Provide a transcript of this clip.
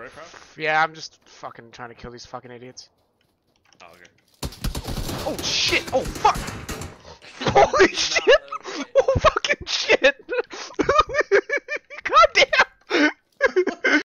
Warcraft? Yeah, I'm just fucking trying to kill these fucking idiots. Oh, okay. Oh shit! Oh fuck! Holy shit!